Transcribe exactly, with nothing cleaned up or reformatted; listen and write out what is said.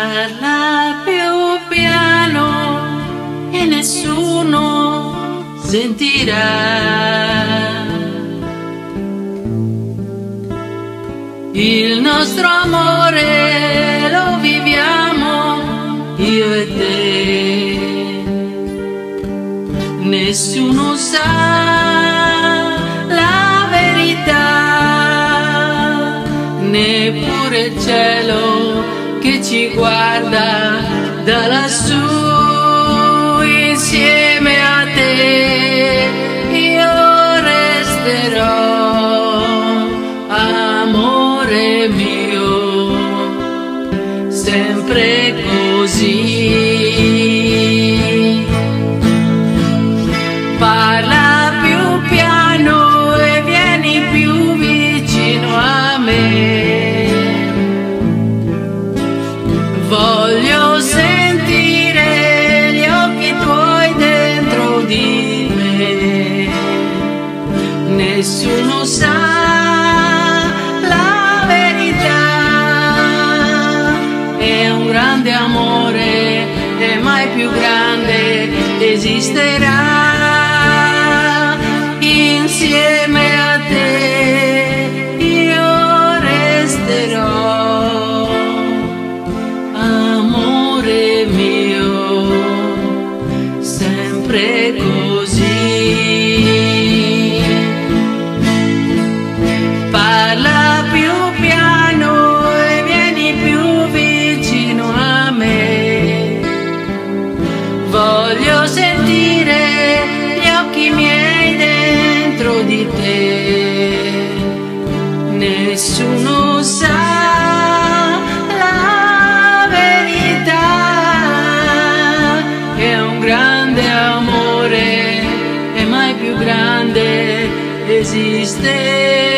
Parla più piano e nessuno sentirà. Il nostro amore lo viviamo io e te. Nessuno sa la verità, neppure il cielo che ci guarda da lassù. Insieme a te io resterò, amore mio, sempre così. Parla più piano e vieni più vicino a me. Voglio sentire gli occhi tuoi dentro di me. Nessuno sa la verità. È un grande amore e mai più grande esisterà. Insieme a te io resterò, amore mio, sempre così. Parla più piano e vieni più vicino a me. Voglio sentire gli occhi miei dentro di te. Nessuno sa la verità. È un grande amore e mai più grande esiste.